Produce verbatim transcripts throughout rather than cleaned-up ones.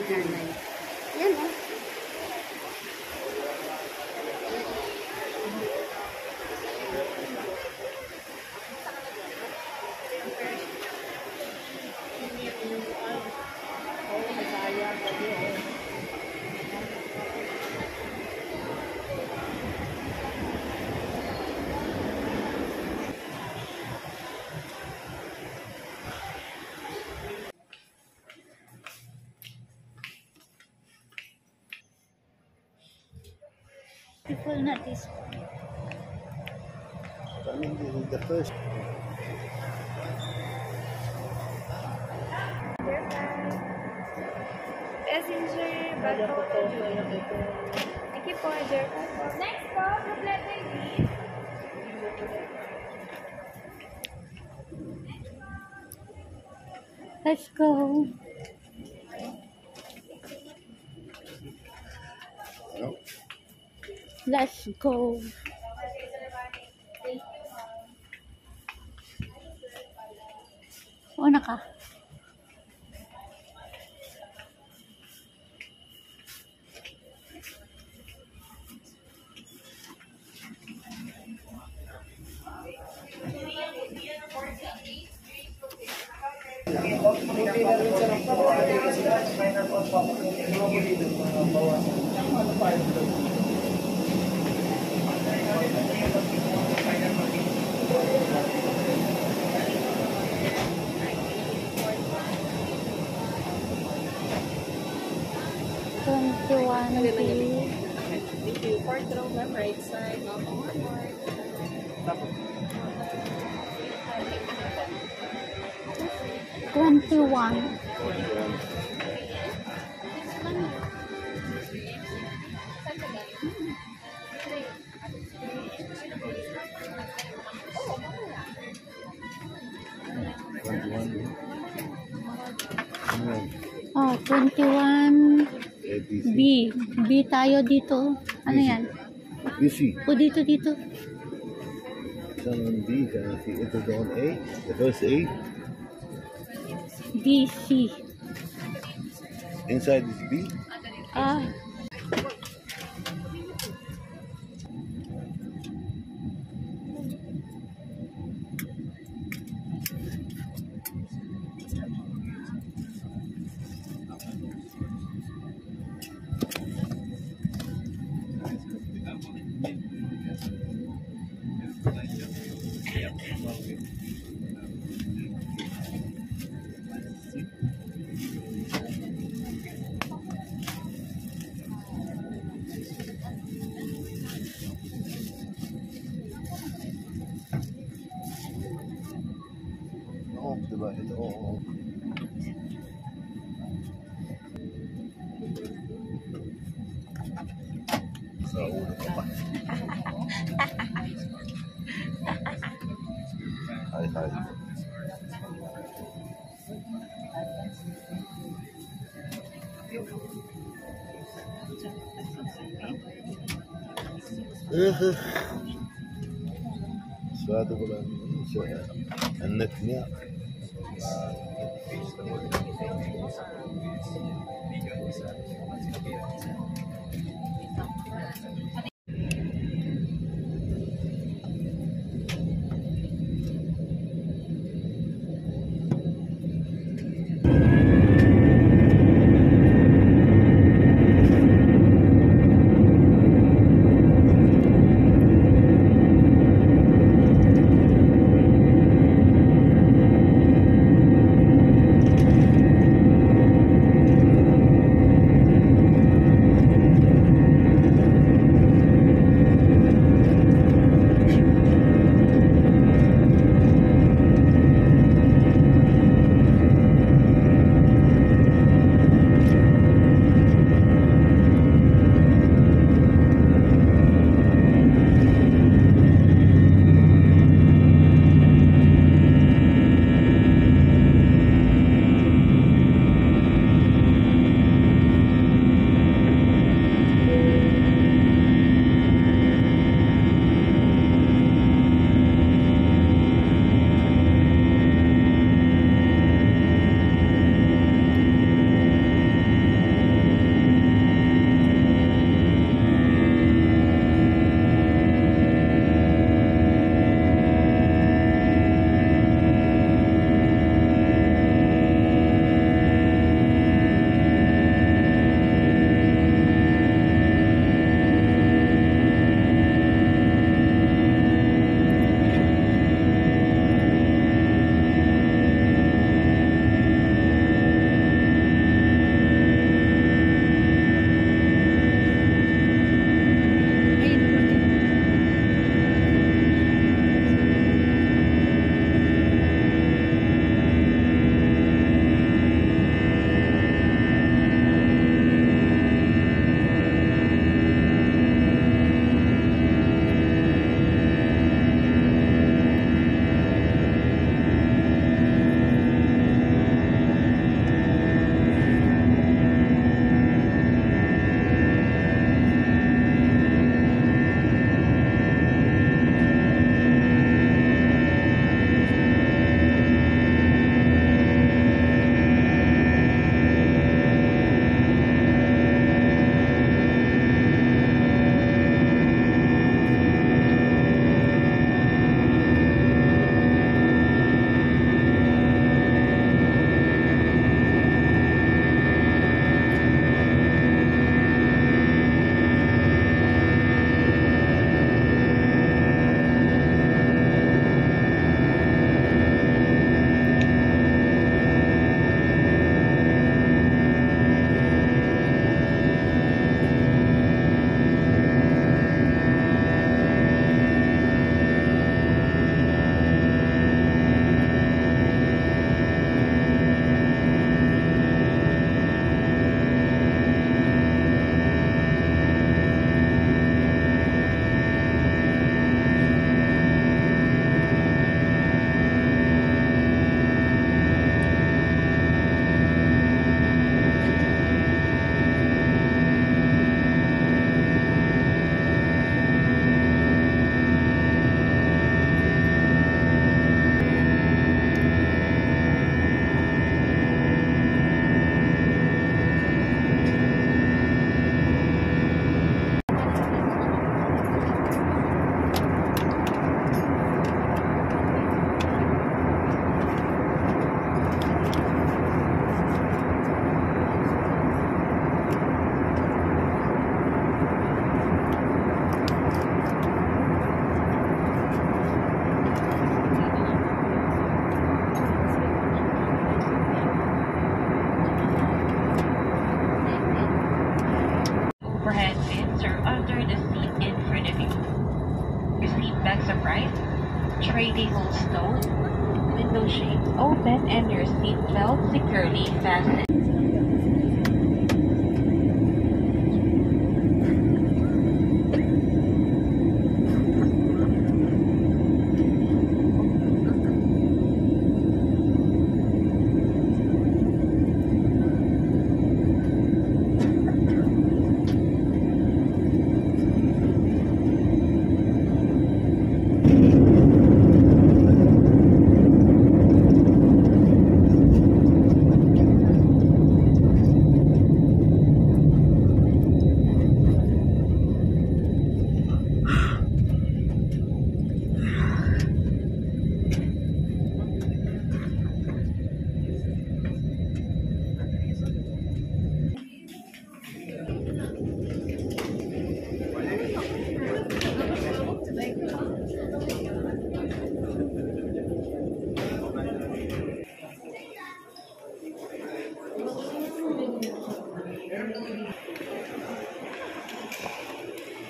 nanay. Yan o. People not this. I mean, this is the first. Passenger, bag po. Thank you po, dear. Next po, group letter D. Let's go. No. Let's go. Una ka. twenty-one. Thank you. Fourth row, left, right side. Twenty-one. Oh, twenty-one. B. B tayo dito. Ano yan? B C. O dito, dito. Someone B, can I see enter zone A? The first A. D, C. Inside is B. Ah. Oh, diba? Ito, oh, oh. Sa ulo ko pa. Hi, hi. Swado ko lang sa anak niya. Overhead bins are under the seat in front of you. Your seat backs upright, tray table stowed, window shades open, and your seat belt securely fastened.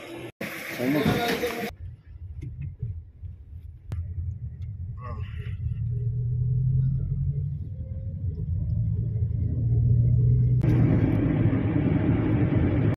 How much?